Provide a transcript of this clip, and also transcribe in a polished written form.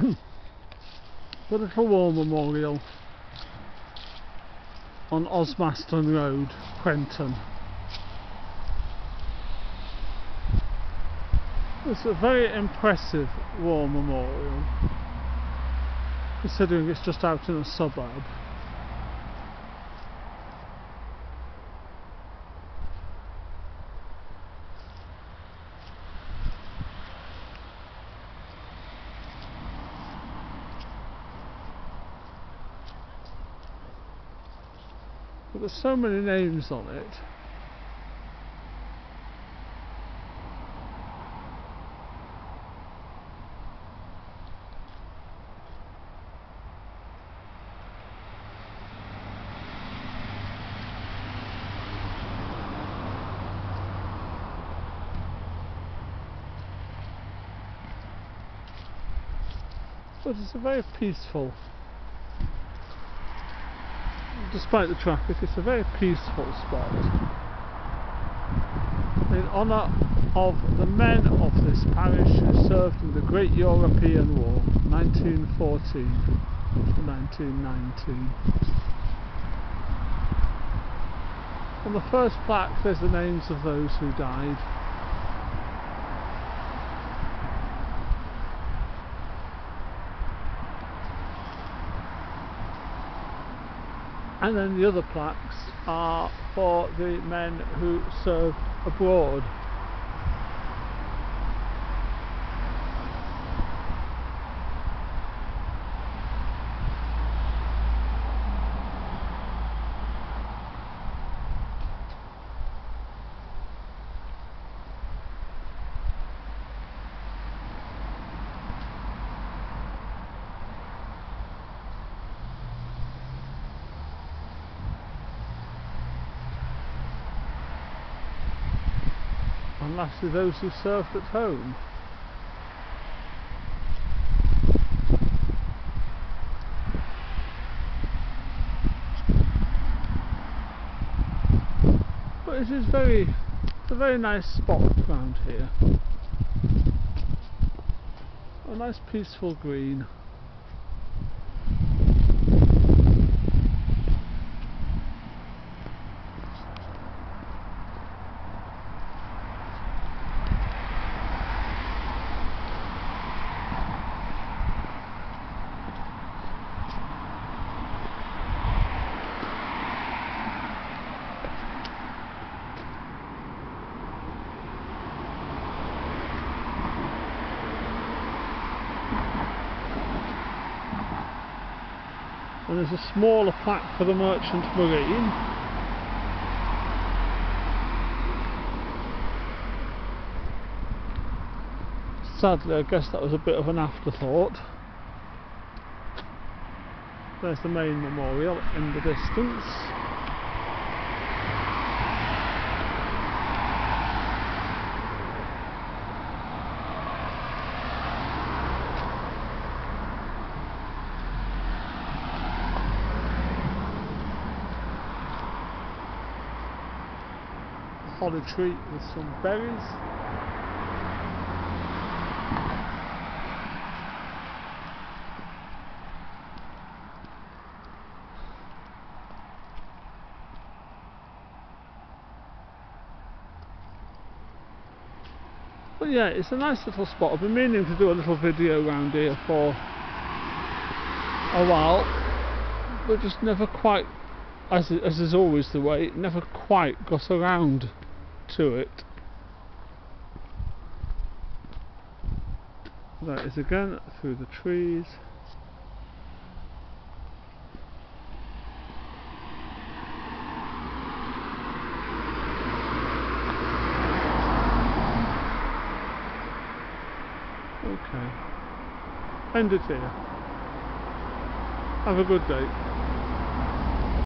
The little war memorial on Osmaston Road, Prenton. It's a very impressive war memorial, considering it's just out in a suburb. But there's so many names on it. But it's a very peaceful, despite the traffic, it's a very peaceful spot. In honour of the men of this parish who served in the Great European War, 1914 to 1919. On the first plaque there's the names of those who died. And then the other plaques are for the men who served abroad. And lastly, those who served at home. But it is it's a very nice spot around here. A nice peaceful green. And there's a smaller plaque for the Merchant Marine. Sadly, I guess that was a bit of an afterthought. There's the main memorial in the distance. Holly tree with some berries. But yeah, it's a nice little spot. I've been meaning to do a little video around here for a while, but just never quite, as is always the way, never quite got around to it. There it is again, through the trees. Okay, end it here. Have a good day.